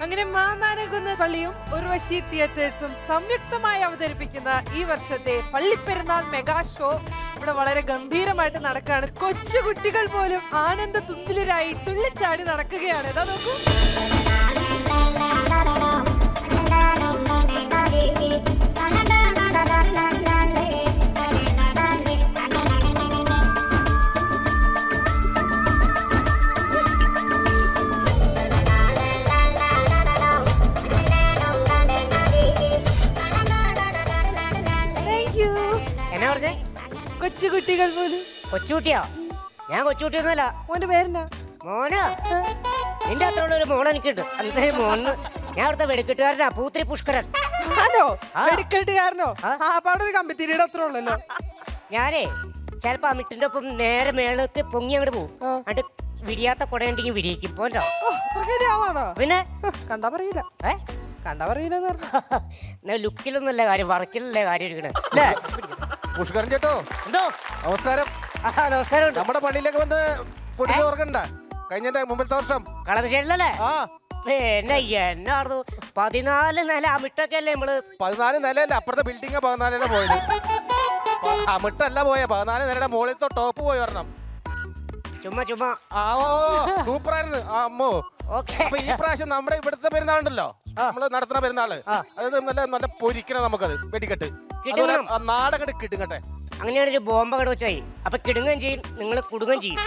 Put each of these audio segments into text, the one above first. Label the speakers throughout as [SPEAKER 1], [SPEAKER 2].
[SPEAKER 1] അങ്ങനെ മാന്നാനകുന്ന് പള്ളിയും ഉർവശി തിയേറ്റേഴ്സും സംയുക്തമായി അവതരിപ്പിക്കുന്ന ഈ വർഷത്തെ പള്ളിപ്പെരുന്നാൾ മെഗാ ഷോ ഇവിടെ വളരെ ഗംഭീരമായിട്ട് നടക്കുകയാണ്. കൊച്ചുകുട്ടികൾ പോലും ആനന്ദ തുന്തിലരായി തുള്ളിച്ചാടി നടക്കുകയാണ്. ഇതാ നോക്കൂ. കൊച്ചുകുട്ടികൾ പോലും.
[SPEAKER 2] കൊച്ചുകുട്ടിയോ? ഞാൻ കൊച്ചുകുട്ടിയൊന്നുമല്ല.
[SPEAKER 1] മോന്റെ പേരെന്നാ?
[SPEAKER 2] മോനാ? നിന്റെ അത്രയുള്ള ഒരു മോൻ എനിക്കുണ്ട്. അന്നേ മോന് ഞാൻ അവിടുത്തെ വെടിക്കെട്ടുകാരനാ, പൂത്തിരി പുഷ്കരൻ.
[SPEAKER 1] വെടിക്കെട്ടുകാരനോ? ഒരു കമ്പിത്തിരിയുടെ അത്ര ഉള്ളല്ലോ.
[SPEAKER 2] ഞാനേ ചിലപ്പോ ആ മിട്ടിന്റെ ഒപ്പം നേരെ മേളക്ക് പൊങ്ങി അങ്ങോട്ട് പോകും. എന്നിട്ട് വിരിയാത്ത കുടയുണ്ടെങ്കിൽ വിരിയിക്കും. പോലോ പിന്നെ
[SPEAKER 1] കണ്ടാ പറയില്ല. കണ്ടാ പറയില്ല.
[SPEAKER 2] ലുക്കിലൊന്നുമല്ല കാര്യം, വർക്കിലല്ലേ കാര്യം ഇരിക്കണേ.
[SPEAKER 3] പുഷ്കരൻ ചേട്ടോ,
[SPEAKER 2] എന്തോ
[SPEAKER 3] നമസ്കാരം.
[SPEAKER 2] നമസ്കാരം.
[SPEAKER 3] നമ്മുടെ പള്ളിയിലേക്ക് വന്ന് പൊടി ഓർക്കണ്ട കഴിഞ്ഞ മുമ്പത്തെ വർഷം
[SPEAKER 2] കളമശ്ശേരിലല്ലേ? പിന്നെ എന്നായിരുന്നു 14 നില ആ മിട്ടൊക്കെ അല്ലേ നമ്മള്? 14
[SPEAKER 3] നിലയല്ല, അപ്പുറത്തെ ബിൽഡിംഗ് 14 പോയത്. ആ മിട്ടല്ല പോയ 14 നിലയുടെ മുകളിലത്തെ ടോപ്പ് പോയി വരണം.
[SPEAKER 2] ചുമ്മാ ചുമ്മാ
[SPEAKER 3] സൂപ്പറായിരുന്നു. അമ്മോ. അപ്പൊ ഈ പ്രാവശ്യം നമ്മുടെ ഇവിടുത്തെ പെരുന്നാളുണ്ടല്ലോ, നമ്മള് നടത്തുന്ന പെരുന്നാള്, അത് നല്ല നല്ല പൊരിക്കണം നമുക്കത് വെടിക്കെട്ട്. നാടകട്ട് കിട്ടുങ്ങട്ടെ.
[SPEAKER 2] അങ്ങനെയാണ് ഒരു ബോംബ് കട വെച്ചായി. അപ്പൊ കിടുങ്ങുകയും ചെയ്യും, നിങ്ങൾ കുടുങ്ങുകയും ചെയ്യും.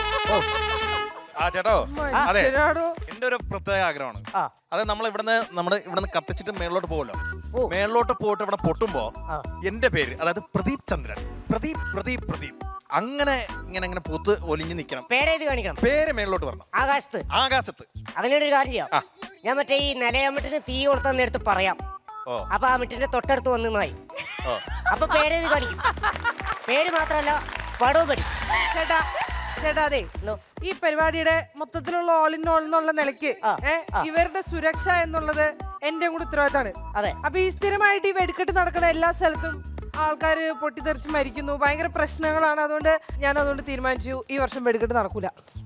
[SPEAKER 4] ചേട്ടോ, അതെ, എന്റെ ഒരു പ്രത്യേക ആഗ്രഹമാണ്. അത് നമ്മൾ ഇവിടുന്ന് കത്തിച്ചിട്ട് മേളിലോട്ട് പോകുമല്ലോ. മേളിലോട്ട് പോയിട്ട് ഇവിടെ പൊട്ടുമ്പോ എന്റെ പേര്, അതായത് പ്രദീപ് ചന്ദ്രൻ, പ്രദീപ് പ്രദീപ് പ്രദീപ്, അങ്ങനെ ഇങ്ങനെ പൊത്ത് ഒലിഞ്ഞു നിൽക്കണം.
[SPEAKER 2] പേരേത് കാണിക്കണം?
[SPEAKER 4] പേര് മേളിലോട്ട് വരണം.
[SPEAKER 2] ആകാശത്ത്.
[SPEAKER 4] ആകാശത്ത്.
[SPEAKER 2] അങ്ങനെയൊരു കാര്യം ചെയ്യാം. ഞാൻ മറ്റേ ഈ നിലയാമ്പട്ടിന് തീ കൊടുത്ത നേരത്ത് പറയാം. അപ്പൊ ആ മിട്ടിന്റെ തൊട്ടടുത്ത് വന്നായി. അപ്പൊ പേരേത് കാണിക്കും. പേര് മാത്രല്ല പടവും പഠിക്കും.
[SPEAKER 1] ചേട്ടാ ചേട്ടാ, അതെ, ഈ പരിപാടിയുടെ മൊത്തത്തിലുള്ള ഓൾ ഇൻ ഓൾ എന്നുള്ള നിലയ്ക്ക് ഇവരുടെ സുരക്ഷ എന്നുള്ളത് എന്റെ കൂടെ ഉത്തരവാദിത്തമാണ്. അപ്പൊ ഈ സ്ഥിരമായിട്ട് ഈ വെടിക്കെട്ട് നടക്കുന്ന എല്ലാ സ്ഥലത്തും ആൾക്കാര് പൊട്ടിത്തെറിച്ച് മരിക്കുന്നു, ഭയങ്കര പ്രശ്നങ്ങളാണ്. അതുകൊണ്ട് ഞാൻ തീരുമാനിച്ചു ഈ വർഷം വെടിക്കെട്ട് നടക്കൂല.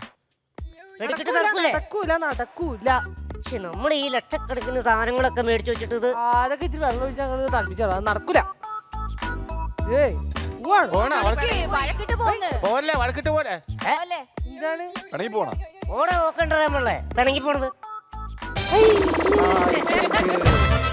[SPEAKER 1] നടക്കൂല.
[SPEAKER 2] നമ്മൾ ഈ ലക്ഷക്കണക്കിന് സാധനങ്ങളൊക്കെ മേടിച്ചു വെച്ചിട്ട്
[SPEAKER 1] അതൊക്കെ ഇച്ചിരി വെള്ളം ഒഴിച്ചാൽ തണുപ്പിച്ചോളാം. അത് നടക്കൂല.
[SPEAKER 2] ഓടെ നോക്കണ്ടേ പിണങ്ങി പോണത്.